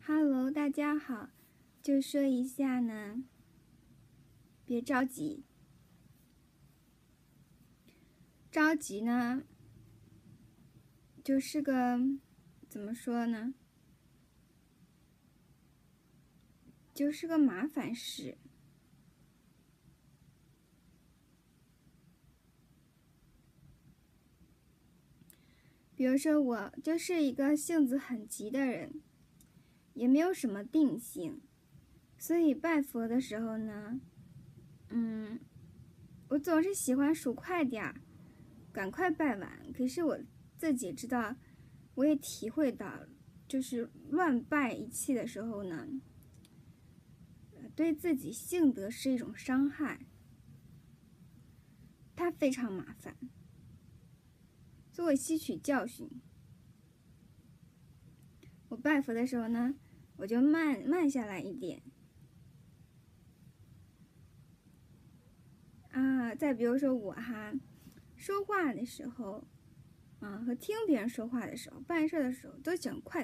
Hello，大家好，就说一下呢，别着急，着急呢，就是个怎么说呢，就是个麻烦事。比如说，我就是一个性子很急的人，也没有什么定性，所以拜佛的时候呢，我总是喜欢数快点儿，赶快拜完。可是我自己知道，我也体会到，就是乱拜一气的时候呢，对自己性德是一种伤害，它非常麻烦。所以我吸取教训，我拜佛的时候呢，我就慢下来一点。再比如说我说话的时候，和听别人说话的时候，办事的时候都想快，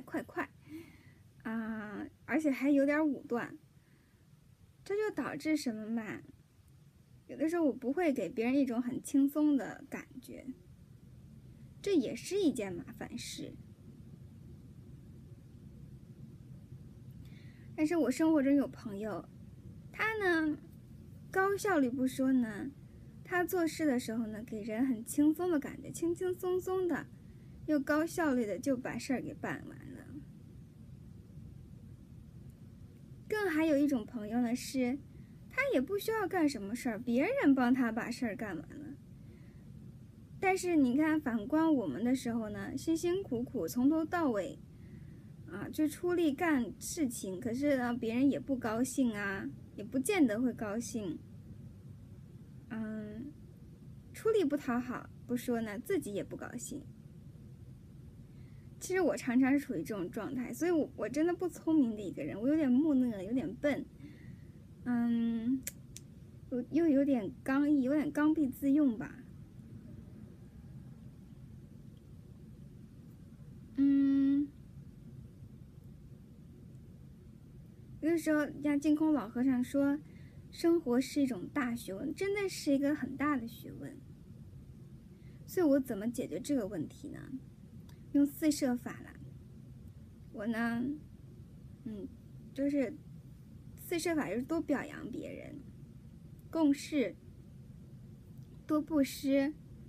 而且还有点武断，这就导致什么嘛？有的时候我不会给别人一种很轻松的感觉，这也是一件麻烦事。但是我生活中有朋友，他呢高效率不说呢，他做事的时候呢，给人很轻松的感觉，轻轻松松的，又高效率的就把事儿给办完了。更还有一种朋友呢，是他也不需要干什么事儿，别人帮他把事儿干完了。但是你看，反观我们的时候呢，辛辛苦苦从头到尾，就出力干事情，可是呢，别人也不高兴啊，也不见得会高兴。出力不讨好不说呢，自己也不高兴。其实我常常是处于这种状态，所以我真的不聪明的一个人，我有点木讷，有点笨，又有点刚毅，有点刚愎自用吧。有的时候像净空老和尚说，生活是一种大学问，真的是一个很大的学问。所以我怎么解决这个问题呢？用四摄法来。我呢，就是四摄法就是多表扬别人，共事，多布施，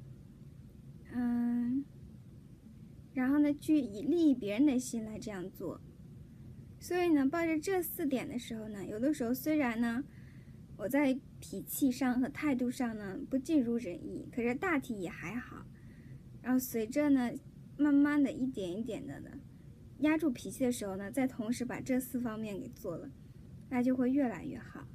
然后呢，去以利益别人的心来这样做。所以呢，抱着这4点的时候呢，有的时候虽然呢，我在脾气上和态度上呢不尽如人意，可是大体也还好。然后随着呢，慢慢的一点一点的压住脾气的时候呢，再同时把这4方面给做了，那就会越来越好。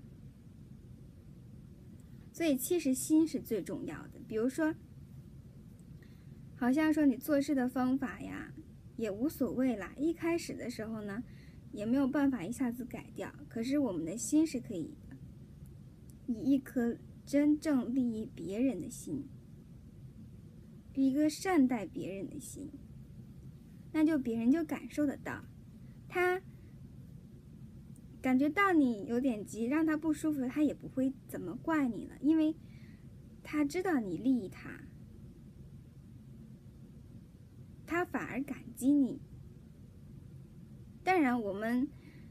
所以其实心是最重要的。比如说，好像说你做事的方法呀，也无所谓啦。一开始的时候呢，也没有办法一下子改掉，可是我们的心是可以以一颗真正利益别人的心，一个善待别人的心，那就别人就感受得到，他感觉到你有点急，让他不舒服，他也不会怎么怪你了，因为他知道你利益他，他反而感激你。当然我们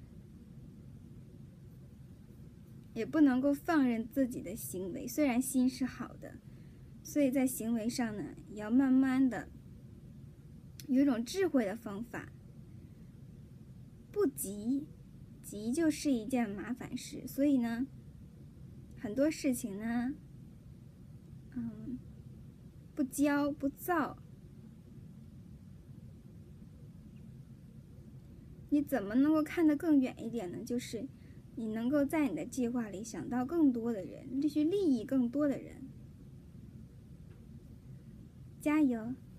也不能够放任自己的行为，虽然心是好的，所以在行为上呢，也要慢慢的有一种智慧的方法，不急，急就是一件麻烦事。所以呢，很多事情呢，不骄不躁，你怎么能够看得更远一点呢？就是你能够在你的计划里想到更多的人，去利益更多的人。加油！